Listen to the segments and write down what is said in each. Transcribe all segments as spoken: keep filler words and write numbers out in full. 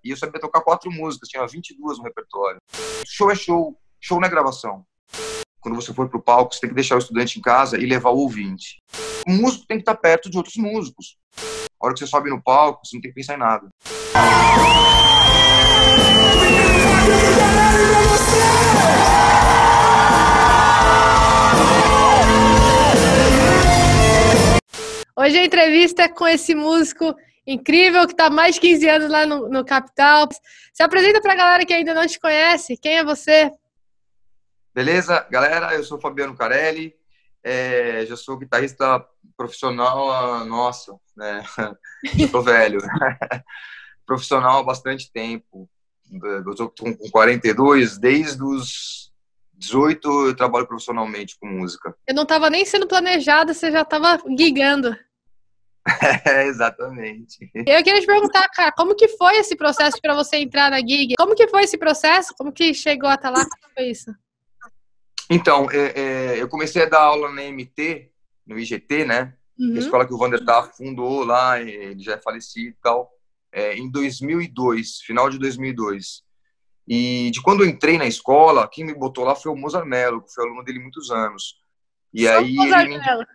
e eu sabia tocar quatro músicas, tinha vinte e duas no repertório. Show é show, show não é gravação. Quando você for pro palco, você tem que deixar o estudante em casa e levar o ouvinte. O músico tem que estar perto de outros músicos. A hora que você sobe no palco, você não tem que pensar em nada. Hoje a entrevista é com esse músico incrível que está há mais de quinze anos lá no, no Capital. Se apresenta para a galera que ainda não te conhece. Quem é você? Beleza, galera? Eu sou o Fabiano Carelli. É, já sou guitarrista profissional, há, nossa, né? Estou velho. Profissional há bastante tempo. Eu estou com quarenta e dois, desde os dezoito eu trabalho profissionalmente com música. Eu não estava nem sendo planejada, você já estava gigando. É, exatamente. Eu queria te perguntar, cara, como que foi esse processo para você entrar na gig? Como que foi esse processo? Como que chegou até lá? Como foi isso? Então, é, é, eu comecei a dar aula na M T, no I G T, né? Uhum. A escola que o Vander Tafo fundou lá, ele já é falecido e tal, é, em dois mil e dois, final de dois mil e dois. E de quando eu entrei na escola, quem me botou lá foi o Mozart Mello, que foi aluno dele muitos anos. E Só aí ele me indicou,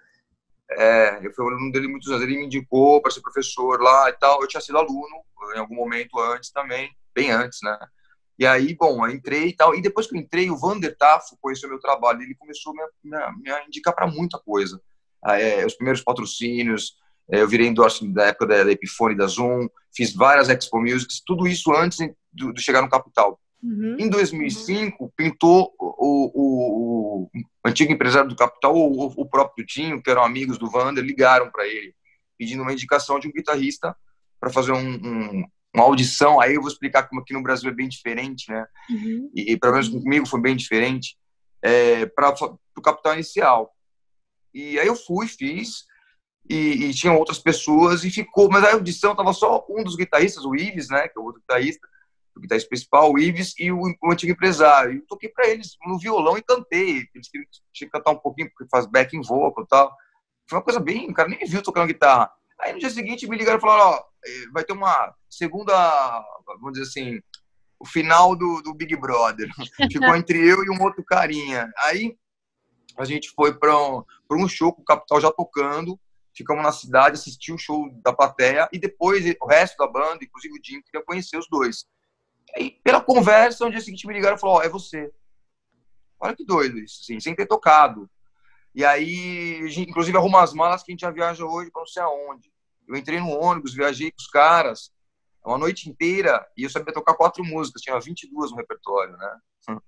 é, eu fui aluno dele muitos anos, ele me indicou para ser professor lá e tal. Eu tinha sido aluno em algum momento antes também, bem antes, né? E aí, bom, eu entrei e tal. E depois que eu entrei, o Vander Tafo conheceu meu trabalho. Ele começou a me, me, me indicar para muita coisa. É, os primeiros patrocínios, é, eu virei endorse da época da, da Epiphone, da Zoom, fiz várias Expo Musics, tudo isso antes de, de chegar no Capital. Uhum. Em dois mil e cinco, uhum. pintou o, o, o antigo empresário do Capital, o, o próprio Tinho, que eram amigos do Vander, ligaram para ele, pedindo uma indicação de um guitarrista para fazer um, um uma audição. Aí eu vou explicar como aqui no Brasil é bem diferente, né? Uhum. E, e pelo menos comigo foi bem diferente, é, para o Capital Inicial. E aí eu fui, fiz, e, e tinham outras pessoas, e ficou, mas a audição tava só um dos guitarristas, o Ives, né? Que é o outro guitarrista, o guitarrista principal, o Ives, e o, o antigo empresário. E eu toquei para eles no violão e cantei. Eles queriam que cantar um pouquinho, porque faz backing vocal e tal. Foi uma coisa bem, o cara nem me viu tocando guitarra. Aí no dia seguinte me ligaram e falaram, ó, vai ter uma segunda, vamos dizer assim, o final do, do Big Brother. Ficou entre eu e um outro carinha. Aí a gente foi para um, um show com o Capital já tocando, ficamos na cidade, assisti o show da plateia e depois o resto da banda, inclusive o Jim, queria conhecer os dois. Aí pela conversa, no dia seguinte me ligaram e falaram, ó, é você. Olha que doido isso, assim, sem ter tocado. E aí, a gente, inclusive, arruma as malas que a gente já viaja hoje para não sei aonde. Eu entrei no ônibus, viajei com os caras uma noite inteira e eu sabia tocar quatro músicas, tinha vinte e duas no repertório, né?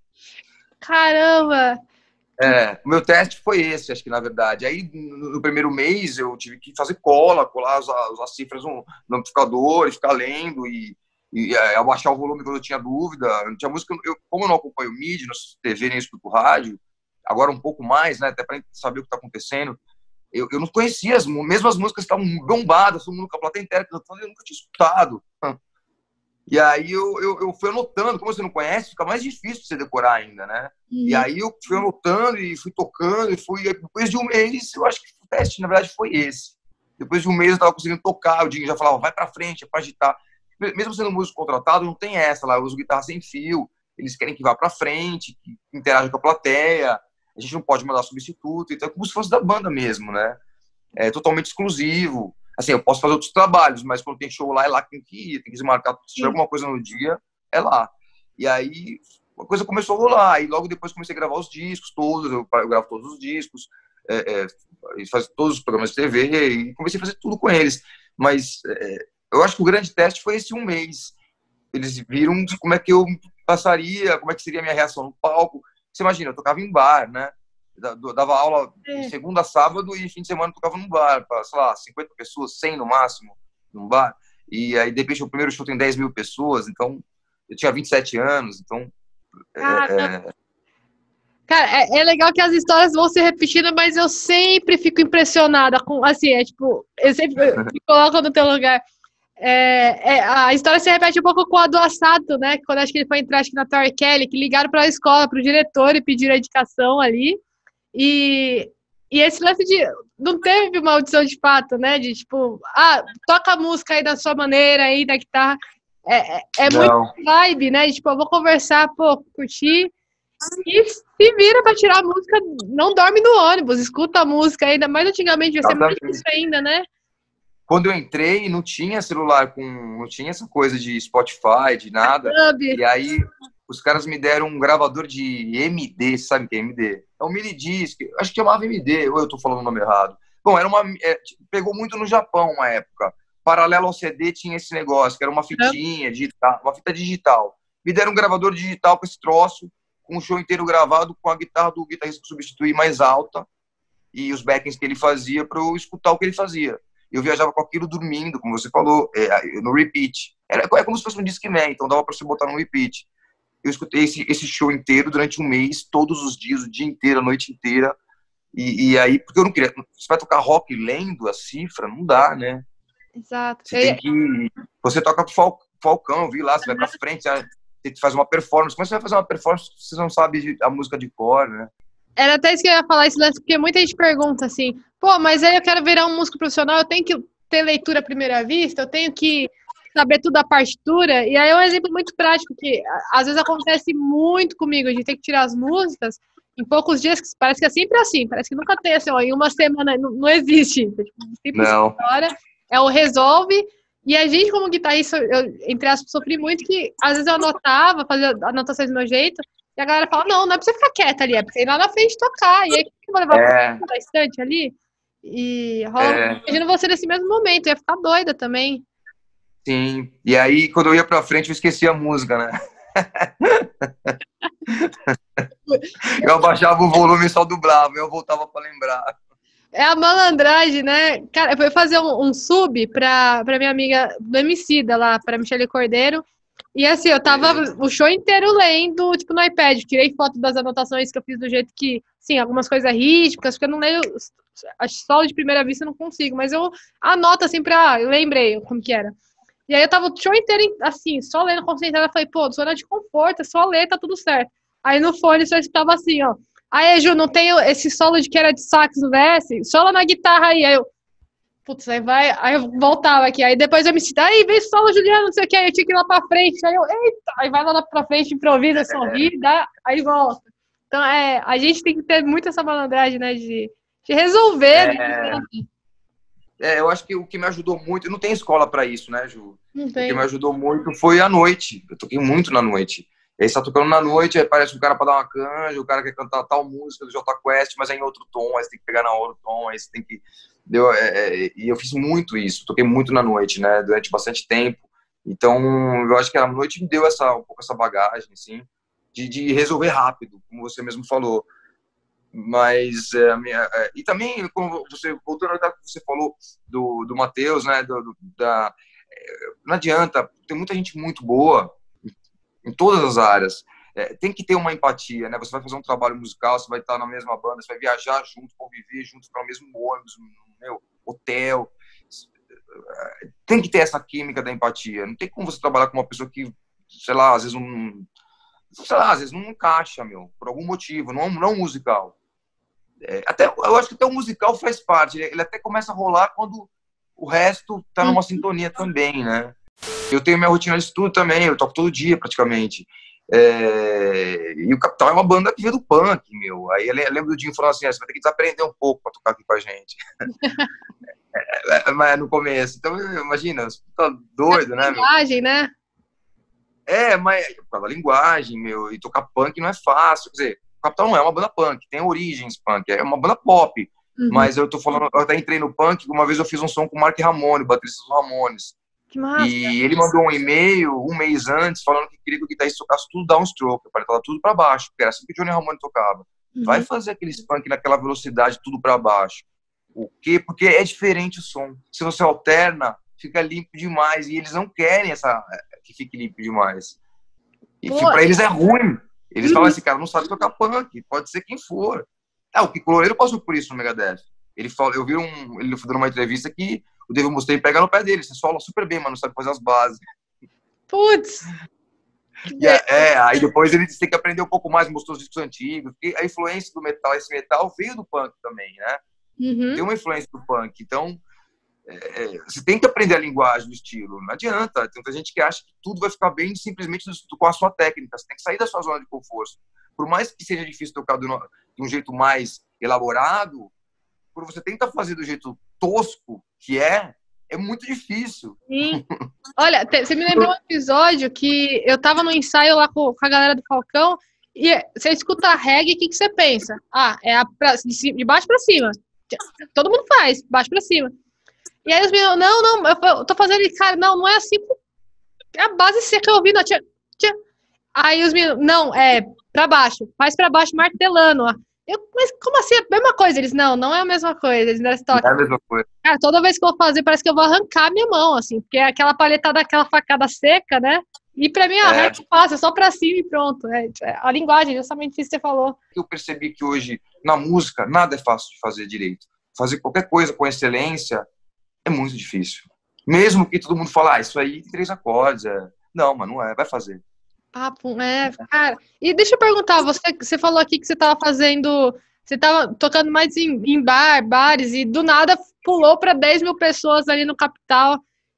Caramba! É, o meu teste foi esse, acho que na verdade. Aí, no, no primeiro mês, eu tive que fazer cola, colar as, as cifras no, no amplificador e ficar lendo e, e é, abaixar o volume quando eu tinha dúvida. Eu tinha música, eu, como eu não acompanho mídia, não T V nem escuto rádio, agora um pouco mais, né, até para saber o que está acontecendo, eu, eu não conhecia as mesmo as músicas estavam bombadas, todo mundo com a plateia inteira cantando, eu nunca tinha escutado. E aí eu, eu, eu fui anotando, como você não conhece, fica mais difícil você decorar ainda, né? Uhum. E aí eu fui anotando e fui tocando, e fui, depois de um mês, eu acho que o teste, na verdade, foi esse. Depois de um mês eu estava conseguindo tocar, o Dinho já falava, vai pra frente, é pra agitar. Mesmo sendo músico contratado, não tem essa lá, eu uso guitarra sem fio, eles querem que vá pra frente, que interaja com a plateia, a gente não pode mandar substituto, então é como se fosse da banda mesmo, né? É totalmente exclusivo. Assim, eu posso fazer outros trabalhos, mas quando tem show lá, é lá que tem que ir, tem que desmarcar. Se tiver alguma coisa no dia, é lá. E aí, a coisa começou a rolar. E logo depois comecei a gravar os discos todos, eu, eu gravo todos os discos, é, é, faço todos os programas de T V, e comecei a fazer tudo com eles. Mas é, eu acho que o grande teste foi esse um mês. Eles viram como é que eu passaria, como é que seria a minha reação no palco. Você imagina, eu tocava em bar, né? Dava aula de segunda a sábado e fim de semana tocava num bar, para, sei lá, cinquenta pessoas, cem no máximo, num bar. E aí, de repente, o primeiro show tem dez mil pessoas, então eu tinha vinte e sete anos, então... Ah, é, é... Cara, é, é legal que as histórias vão se repetindo, mas eu sempre fico impressionada com, assim, é tipo, eu sempre me coloco no teu lugar. É, é, a história se repete um pouco com a do Assato, né? Quando acho que ele foi entrar acho que na Tori Kelly, que ligaram para a escola, para o diretor e pediram a indicação ali. E, e esse lance de... Não teve uma audição de fato, né? De tipo, ah, toca a música aí da sua maneira, aí da guitarra. É, é, é muito Não. vibe, né? Tipo, eu vou conversar, pô, curtir. E se vira pra tirar a música, não dorme no ônibus, escuta a música ainda, mais antigamente vai ser mais difícil ainda, né? Quando eu entrei, não tinha celular com. Não tinha essa coisa de Spotify, de nada. Sabe? E aí os caras me deram um gravador de M D, sabe o que é M D? É um mini disc, acho que chamava M D, ou eu tô falando o nome errado. Bom, era uma. É, pegou muito no Japão uma época. Paralelo ao C D tinha esse negócio, que era uma fitinha digital, uma fita digital. Me deram um gravador digital com esse troço, com o show inteiro gravado, com a guitarra do guitarrista que substituí mais alta e os backings que ele fazia para eu escutar o que ele fazia. Eu viajava com aquilo dormindo, como você falou, é, no repeat. Era, é como se fosse um Discman, então dava para você botar no repeat. Eu escutei esse, esse show inteiro durante um mês, todos os dias, o dia inteiro, a noite inteira. E, e aí, porque eu não queria... Você vai tocar rock lendo a cifra? Não dá, né? Exato. Você tem que... Você toca pro Fal, Falcão, vi lá, você vai pra frente, você faz uma performance. Como você vai fazer uma performance se você não sabe a música de cor, né? Era até isso que eu ia falar, esse lance, porque muita gente pergunta assim, pô, mas aí eu quero virar um músico profissional, eu tenho que ter leitura à primeira vista, eu tenho que saber tudo da partitura, e aí é um exemplo muito prático, que às vezes acontece muito comigo, a gente tem que tirar as músicas em poucos dias, que parece que é sempre assim, parece que nunca tem assim, ó, em uma semana, não, não existe, sempre não. História, é o resolve, e a gente como guitarrista, eu, entre aspas, sofri muito que às vezes eu anotava, fazia anotações do meu jeito, e a galera fala, não, não é pra você ficar quieta ali, é pra você ir lá na frente tocar. E aí, eu vou levar é. pra estante ali? E rola, é. Imagina você nesse mesmo momento, ia ficar doida também. Sim, e aí quando eu ia pra frente eu esquecia a música, né? Eu abaixava o volume e só dublava, eu voltava pra lembrar. É a malandragem, né? Cara, eu fui fazer um, um sub pra, pra minha amiga do Emicida lá, pra Michele Cordeiro. E assim, eu tava o show inteiro lendo, tipo, no iPad. Tirei foto das anotações que eu fiz do jeito que, sim, algumas coisas rítmicas, porque eu não leio, solo de primeira vista eu não consigo, mas eu anoto assim pra, eu lembrei como que era. E aí eu tava o show inteiro, assim, só lendo, concentrada, eu falei, pô, zona de conforto, é só ler, tá tudo certo. Aí no fone só estava assim, ó, aí, Ju, não tem esse solo de que era de sax no V S? Solo na guitarra aí, aí eu... Putz, aí vai, aí eu voltava aqui, aí depois eu me sinto, aí vem solo, Juliano, não sei o que, aí eu tinha que ir lá pra frente, aí eu, eita, aí vai lá pra frente, improvisa, sorri, dá, aí volta. Então, é, a gente tem que ter muito essa malandragem, né, de, de resolver. É, né? é, eu acho que o que me ajudou muito, não tem escola pra isso, né, Ju? Não tem. O que me ajudou muito foi a noite, eu toquei muito na noite. Aí você tá tocando na noite, aí parece um cara pra dar uma canja, o cara quer cantar tal música do Jota Quest, mas é em outro tom, aí você tem que pegar na outro tom, aí você tem que... Deu, é, é, e eu fiz muito isso, toquei muito na noite, né, durante bastante tempo. Então, eu acho que a noite me deu essa, um pouco essa bagagem, assim, de, de resolver rápido, como você mesmo falou. Mas, é, a minha, é, e também, como você, voltando ao que você falou do, do Matheus, né, do, do, da, não adianta, tem muita gente muito boa em todas as áreas. É, tem que ter uma empatia, né? Você vai fazer um trabalho musical, você vai estar na mesma banda, você vai viajar junto, conviver junto, ficar no mesmo ônibus, no meu hotel. Tem que ter essa química da empatia. Não tem como você trabalhar com uma pessoa que, sei lá, às vezes não, sei lá, às vezes não encaixa, meu, por algum motivo, não, não musical. É, até, eu acho que até o musical faz parte. Ele até começa a rolar quando o resto tá numa sintonia também, né? Eu tenho minha rotina de estudo também, eu toco todo dia praticamente. É... E o Capital é uma banda que veio do punk, meu. Aí eu lembro do Dinho falando assim: ah, você vai ter que desaprender um pouco pra tocar aqui com a gente. é, mas no começo. Então, imagina, você tá doido, né, meu? Linguagem, né? É, mas por causa da linguagem, meu. E tocar punk não é fácil. Quer dizer, o Capital não é uma banda punk, tem origens punk, é uma banda pop. Uhum. Mas eu tô falando, eu até entrei no punk, uma vez eu fiz um som com o Mark Ramone, o baterista dos Ramones. Que massa. E ele mandou um e-mail um mês antes falando que queria que o guitarrista tocasse tudo downstroke, para estar tudo para baixo, porque era assim que o Johnny Ramone tocava. Uhum. Vai fazer aquele punk naquela velocidade, tudo para baixo. O quê? Porque é diferente o som. Se você alterna, fica limpo demais. E eles não querem essa, que fique limpo demais. E para eles é ruim. Eles uhum. falam assim, cara, não sabe tocar punk, pode ser quem for. Ah, o Kiko Loureiro passou por isso no Megadeth. Ele falou, eu vi um, ele dando uma entrevista que o Dave Mustaine pega no pé dele, você sola super bem, mas não sabe fazer as bases. Putz! E é, é, aí depois ele tem que aprender um pouco mais, mostrou os discos antigos, porque a influência do metal, esse metal veio do punk também, né? Uhum. Tem uma influência do punk, então é, você tem que aprender a linguagem do estilo, não adianta. Tem muita gente que acha que tudo vai ficar bem simplesmente com a sua técnica, você tem que sair da sua zona de conforto. Por mais que seja difícil tocar de um jeito mais elaborado, por você tentar fazer do jeito tosco que é, é muito difícil. Sim. Olha, você me lembrou um episódio que eu tava no ensaio lá com a galera do Falcão e você escuta reggae, o que, que você pensa? Ah, é a pra, de baixo pra cima. Todo mundo faz, baixo pra cima. E aí os meninos, não, não, eu tô fazendo, cara, não, não é assim. É a base seca ouvindo, tia, tia. Aí os meninos, não, é pra baixo, faz pra baixo martelando, ó. Eu, mas como assim? É a mesma coisa? Eles, não, não é a mesma coisa. Eles ainda não é a mesma coisa. Cara, toda vez que eu vou fazer, parece que eu vou arrancar a minha mão, assim, porque é aquela palhetada, aquela facada seca, né? E pra mim, a é. reto fácil, é só pra cima e pronto. É, a linguagem, justamente isso que você falou. Eu percebi que hoje, na música, nada é fácil de fazer direito. Fazer qualquer coisa com excelência é muito difícil. Mesmo que todo mundo fale, ah, isso aí tem três acordes. É... Não, mas não é, vai fazer. Papo, é, cara. E deixa eu perguntar, você, você falou aqui que você tava fazendo, você tava tocando mais em, em bar, bares, e do nada pulou para dez mil pessoas ali no Capital.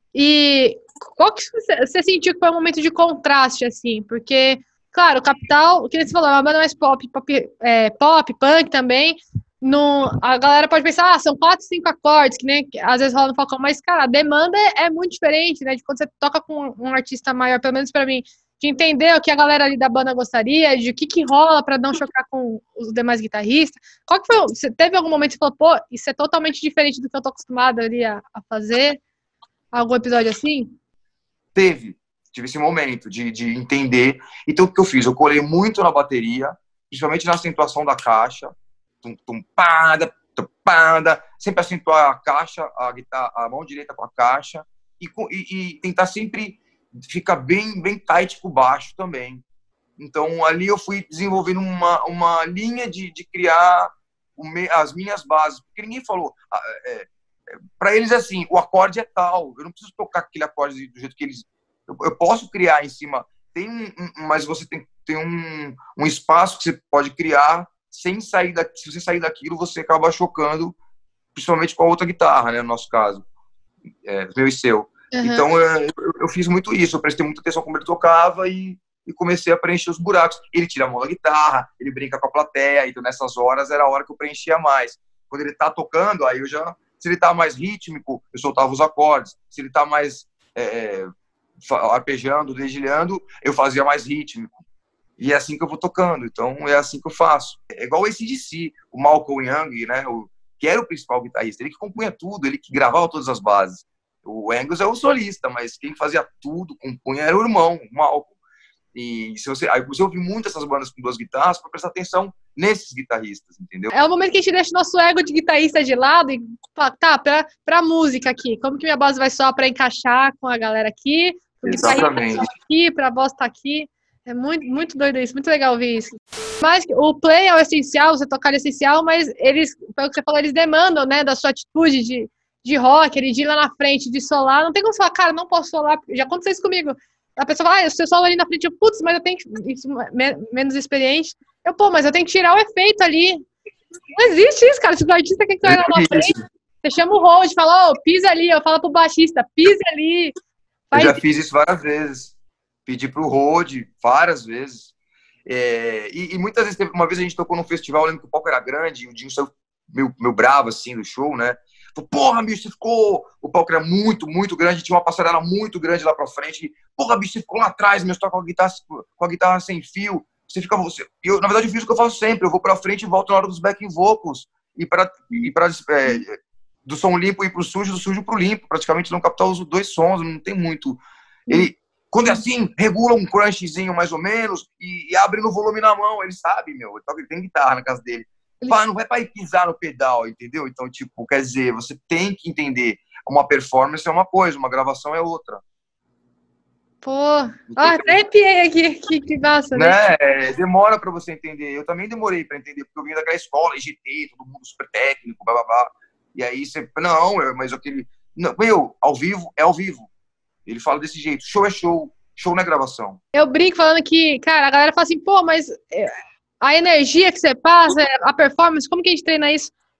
E qual que você, você sentiu que foi um momento de contraste, assim? Porque, claro, o Capital, o que você falou, é uma banda mais pop, pop, é, pop punk também. No, a galera pode pensar, ah, são quatro, cinco acordes, que nem às vezes rola no Falcão, mas, cara, a demanda é, é muito diferente, né? De quando você toca com um artista maior, pelo menos para mim, de entender o que a galera ali da banda gostaria, de o que, que rola para não chocar com os demais guitarristas. Qual que foi? Você teve algum momento que você falou, pô, isso é totalmente diferente do que eu tô acostumado ali a, a fazer? Algum episódio assim? Teve. Tive esse momento de, de entender. Então, o que eu fiz? Eu colei muito na bateria, principalmente na acentuação da caixa. Tum, tum, pada, tum, pada, sempre acentuar a caixa, a, guitarra, a mão direita com a caixa, e, e, e tentar sempre ficar bem, bem tight com o baixo também. Então, ali eu fui desenvolvendo uma, uma linha de, de criar o me, as minhas bases, porque ninguém falou... É, é, para eles, assim, o acorde é tal, eu não preciso tocar aquele acorde do jeito que eles... Eu, eu posso criar em cima, tem um, mas você tem, tem um, um espaço que você pode criar sem sair daqui. Se você sair daquilo, você acaba chocando, principalmente com a outra guitarra, né, no nosso caso, é, meu e seu. Uhum. Então, eu, eu fiz muito isso, eu prestei muita atenção como ele tocava e, e comecei a preencher os buracos. Ele tira a mão da guitarra, ele brinca com a plateia, então nessas horas era a hora que eu preenchia mais. Quando ele tá tocando, aí eu já... Se ele tá mais rítmico, eu soltava os acordes. Se ele tá mais é, arpejando, dedilhando, eu fazia mais rítmico. E é assim que eu vou tocando. Então, é assim que eu faço. É igual o A C D C, o Malcolm Young, né, o, que era o principal guitarrista. Ele que compunha tudo, ele que gravava todas as bases. O Angus é o solista, mas quem fazia tudo, compunha, era o irmão, o Malcolm. E se você, aí você ouve muito essas bandas com duas guitarras para prestar atenção nesses guitarristas, entendeu? É o momento que a gente deixa o nosso ego de guitarrista de lado e fala, tá, pra, pra música aqui, como que minha base vai soar para encaixar com a galera aqui, o Exatamente. Tá aqui, pra voz tá aqui. É muito, muito doido isso, muito legal ver isso. Mas o play é o essencial, você tocar é essencial, mas eles, pelo que você falou, eles demandam, né, da sua atitude de, de rocker, de ir lá na frente, de solar. Não tem como você falar, cara, não posso solar, já aconteceu isso comigo. A pessoa fala, ah, eu solo ali na frente, eu, putz, mas eu tenho que... Isso, menos experiente. Eu, pô, mas eu tenho que tirar o efeito ali. Não existe isso, cara. Se o artista quer que eu lá na frente, você chama o hold, fala, ô, oh, pisa ali. Eu falo pro baixista, pisa ali. Faz... Eu já fiz isso várias vezes. Pedi pro hold várias vezes. É, e, e muitas vezes, teve, uma vez a gente tocou num festival, eu lembro que o palco era grande, e o Dinho saiu meio, meio bravo, assim, do show, né? Falei, porra, bicho, você ficou... O palco era muito, muito grande, tinha uma passarela muito grande lá pra frente. Porra, bicho, você ficou lá atrás, meu, você toca com a guitarra, com a guitarra sem fio. Você fica... Você... Eu, na verdade, eu fiz o que eu faço sempre. Eu vou pra frente e volto na hora dos backing vocals. E pra... E pra é, do som limpo ir pro sujo, do sujo pro limpo. Praticamente não captar os dois sons, não tem muito... Ele... Quando é assim, regula um crunchzinho mais ou menos e, e abre no volume na mão. Ele sabe, meu. Ele, toca, ele tem guitarra na casa dele. Pá, não vai para pisar no pedal, entendeu? Então, tipo, quer dizer, você tem que entender. Uma performance é uma coisa, uma gravação é outra. Pô, ah, até arrepiei aqui, que, que massa, né? né? Demora para você entender. Eu também demorei para entender, porque eu vim daquela escola, I G T, todo mundo super técnico, blá, blá, blá. E aí você, não, mas aquele... Não, meu, ao vivo é ao vivo. Ele fala desse jeito, show é show, show não é gravação. Eu brinco falando que, cara, a galera fala assim, pô, mas... a energia que você passa, a performance, como que a gente treina isso?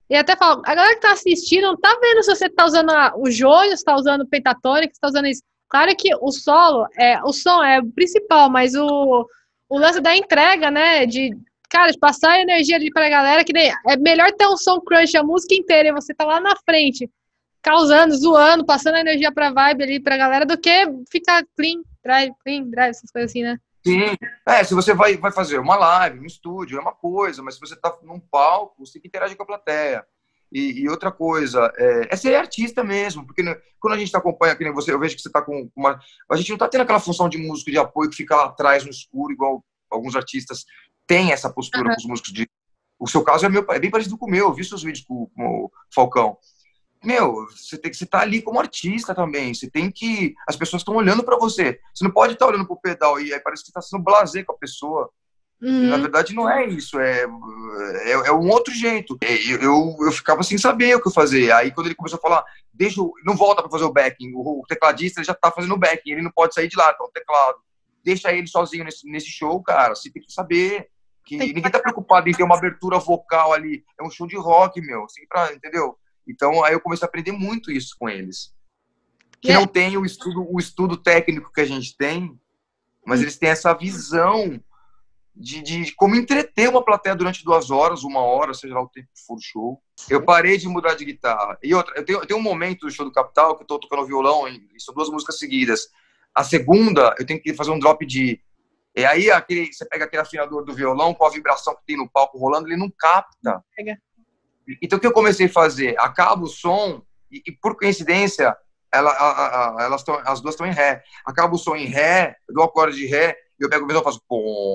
E até falo, a galera que tá assistindo não tá vendo se você tá usando a, o joio, se tá usando o pentatônico, se tá usando isso. Claro que o solo, é, o som é o principal, mas o, o lance da entrega, né, de, cara, de passar a energia ali pra galera, que nem, é melhor ter um som crunch a música inteira e você tá lá na frente, causando, zoando, passando a energia pra vibe ali pra galera, do que ficar clean, drive, clean, drive, essas coisas assim, né? Sim. É, se você vai, vai fazer uma live, um estúdio, é uma coisa, mas se você tá num palco, você tem que interagir com a plateia. E, e outra coisa, é, é ser artista mesmo, porque né, quando a gente acompanha, que nem você, eu vejo que você tá com uma... A gente não tá tendo aquela função de músico de apoio que fica lá atrás no escuro, igual alguns artistas têm essa postura Uhum. com os músicos de... O seu caso é, meu, é bem parecido com o meu, eu vi seus vídeos com, com o Falcão. Meu, você tem que estar ali como artista também. Você tem que. As pessoas estão olhando para você. Você não pode estar olhando pro pedal e aí parece que está sendo blasé com a pessoa. E na Uhum. verdade não é isso. É, é, é um outro jeito. Eu, eu, eu ficava sem saber o que fazer. Aí quando ele começou a falar, deixa, eu- não volta para fazer o backing. O, o tecladista ele já está fazendo o backing. Ele não pode sair de lá, tá o teclado. Deixa ele sozinho nesse, nesse show, cara. Você tem que saber que Tem que ninguém tá preocupado em ter uma abertura vocal ali. É um show de rock, meu. Assim, pra, entendeu? Então, aí eu comecei a aprender muito isso com eles. Que é, não tem o estudo, o estudo técnico que a gente tem, mas eles têm essa visão de, de como entreter uma plateia durante duas horas, uma hora, seja lá o tempo que for o show. Eu parei de mudar de guitarra. E outra, eu tenho, eu tenho um momento do show do Capital que eu tô tocando violão, e são duas músicas seguidas. A segunda, eu tenho que fazer um drop de... E aí, aquele, você pega aquele afinador do violão, com a vibração que tem no palco rolando, ele não capta. pega. Então, o que eu comecei a fazer? Acaba o som, e, e por coincidência, ela, a, a, elas tão, as duas estão em Ré. Acaba o som em Ré, eu dou o acorde de Ré, e eu pego o violão e faço...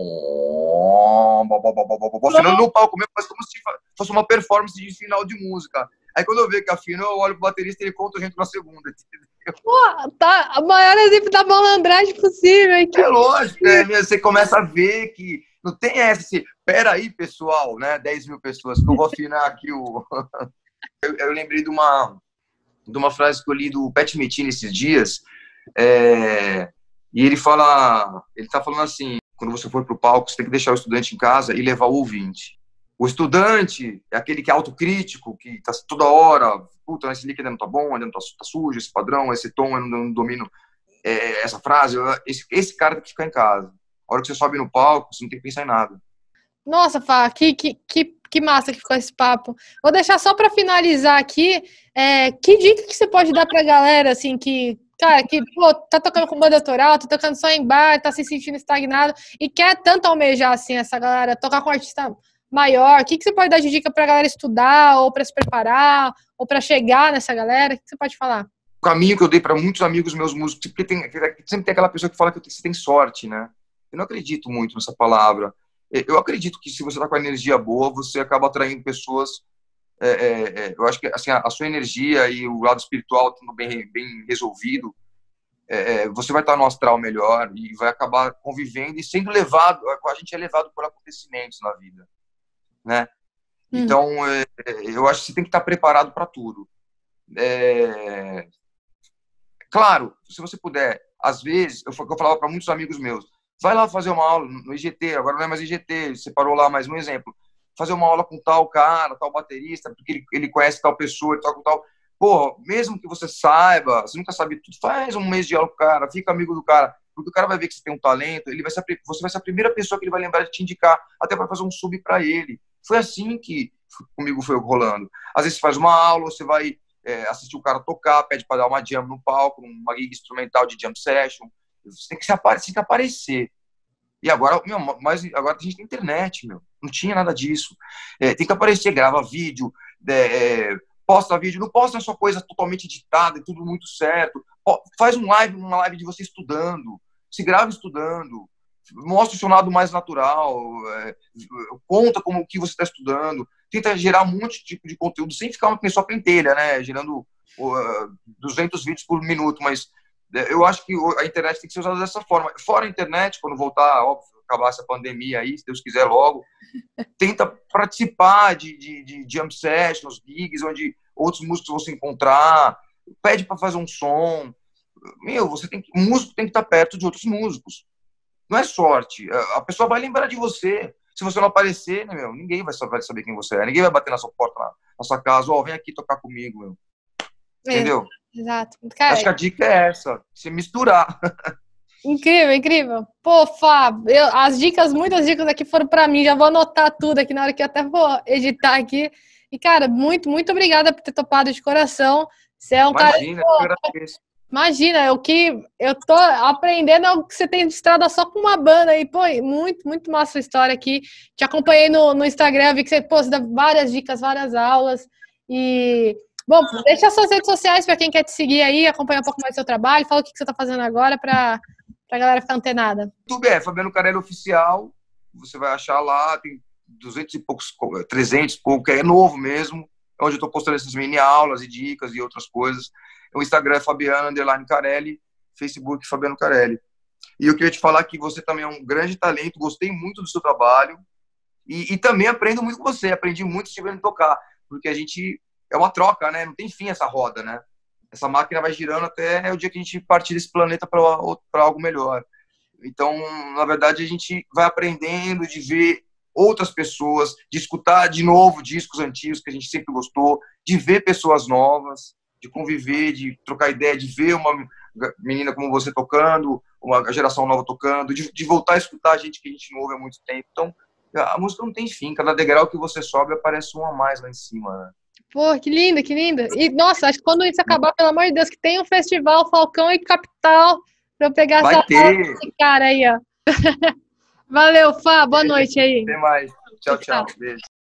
Afinando no palco mesmo, mas como se fosse uma performance de final de música. Aí, quando eu vejo que afino, eu olho pro baterista e ele conta a gente na segunda. Entendeu? Pô, tá, o maior exemplo da malandragem possível. Que... É lógico, né? Você começa a ver que não tem essa, assim, peraí, pessoal, né? dez mil pessoas, que eu vou afinar aqui o... Eu, eu lembrei de uma, de uma frase que eu li do Pat Metheny esses dias, é, e ele fala, ele tá falando assim, quando você for pro palco, você tem que deixar o estudante em casa e levar o ouvinte. O estudante é aquele que é autocrítico, que tá toda hora, puta, esse líquido ainda não tá bom, ainda não tá, tá sujo, esse padrão, esse tom, eu não, não domino é, essa frase, esse, esse cara tem que ficar em casa. A hora que você sobe no palco, você não tem que pensar em nada. Nossa, Fá, que, que, que, que massa que ficou esse papo. Vou deixar só para finalizar aqui, é, que dica que você pode dar pra galera, assim, que, cara, que, pô, tá tocando com banda autoral, tá tocando só em bar, tá se sentindo estagnado e quer tanto almejar, assim, essa galera, tocar com um artista maior. O que, que você pode dar de dica pra galera estudar, ou pra se preparar, ou pra chegar nessa galera? O que você pode falar? O caminho que eu dei para muitos amigos meus músicos, porque tem, sempre tem aquela pessoa que fala que você tem sorte, né? Eu não acredito muito nessa palavra. Eu acredito que se você está com a energia boa, você acaba atraindo pessoas. É, é, é, eu acho que assim, a, a sua energia e o lado espiritual estando bem, bem resolvido, é, você vai estar no astral melhor e vai acabar convivendo e sendo levado. A gente é levado por acontecimentos na vida, né? Então, hum. é, eu acho que você tem que estar preparado para tudo. É, claro, se você puder, às vezes, eu, eu falava para muitos amigos meus, vai lá fazer uma aula no I G T, agora não é mais I G T, você parou lá, mais um exemplo. Fazer uma aula com tal cara, tal baterista, porque ele, ele conhece tal pessoa e tal, com tal. Pô, mesmo que você saiba, você nunca sabe tudo, faz um mês de aula com o cara, fica amigo do cara, porque o cara vai ver que você tem um talento, ele vai ser, você vai ser a primeira pessoa que ele vai lembrar de te indicar, até para fazer um sub para ele. Foi assim que comigo foi rolando. Às vezes você faz uma aula, você vai é, assistir o cara tocar, pede para dar uma jam no palco, uma gig instrumental de jam session. Você tem que, se aparecer, tem que aparecer. E agora, meu, mas agora a gente tem internet, meu. Não tinha nada disso. É, tem que aparecer, grava vídeo, é, posta vídeo. Não posta só coisa totalmente editada e tudo muito certo. Faz um live, uma live de você estudando. Se grava estudando. Mostra o seu lado mais natural. É, conta como o que você está estudando. Tenta gerar um monte de tipo de conteúdo sem ficar uma pessoa pentelha, né? Gerando uh, duzentos vídeos por minuto, mas eu acho que a internet tem que ser usada dessa forma. Fora a internet, quando voltar, óbvio, acabar essa pandemia aí, se Deus quiser logo, tenta participar de, de, de jam sessions, gigs, onde outros músicos vão se encontrar, pede para fazer um som. Meu, você tem que, o músico tem que estar perto de outros músicos. Não é sorte. A pessoa vai lembrar de você. Se você não aparecer, né, meu, ninguém vai saber quem você é. Ninguém vai bater na sua porta, na, na sua casa, ó, oh, vem aqui tocar comigo, meu. Entendeu? É, exato. Cara, acho que a dica é essa, se misturar. Incrível, incrível. Pô, Fábio, eu, as dicas, muitas dicas aqui foram para mim. Já vou anotar tudo aqui na hora que eu até vou editar aqui. E, cara, muito, muito obrigada por ter topado de coração. Você é um Imagina, cara. eu agradeço. Imagina, o que eu tô aprendendo é o que você tem de estrada só com uma banda aí. Pô, muito, muito massa sua história aqui. Te acompanhei no, no Instagram, vi que você, pô, você dá várias dicas, várias aulas. E, bom, deixa as suas redes sociais para quem quer te seguir aí, acompanhar um pouco mais do seu trabalho. Fala o que você tá fazendo agora para a galera ficar antenada. YouTube é Fabiano Carelli Oficial. Você vai achar lá, tem duzentos e poucos, trezentos e pouco, é novo mesmo. É onde eu tô postando essas mini aulas e dicas e outras coisas. O Instagram é Fabiano Underline Carelli, Facebook Fabiano Carelli. E eu queria te falar que você também é um grande talento, gostei muito do seu trabalho e, e também aprendo muito com você, aprendi muito te vendo tocar, porque a gente é uma troca, né? Não tem fim essa roda, né? Essa máquina vai girando até o dia que a gente partir desse planeta para algo melhor. Então, na verdade, a gente vai aprendendo de ver outras pessoas, de escutar de novo discos antigos que a gente sempre gostou, de ver pessoas novas, de conviver, de trocar ideia, de ver uma menina como você tocando, uma geração nova tocando, de, de voltar a escutar a gente que a gente não ouve há muito tempo. Então, a música não tem fim. Cada degrau que você sobe, aparece um a mais lá em cima, né? Pô, que lindo, que lindo. E, nossa, acho que quando isso acabar, pelo amor de Deus, que tem um festival Falcão e Capital pra eu pegar Vai essa ter. Esse cara aí, ó. Valeu, Fá. Boa noite aí. Até mais. Tchau, tchau. Beijo.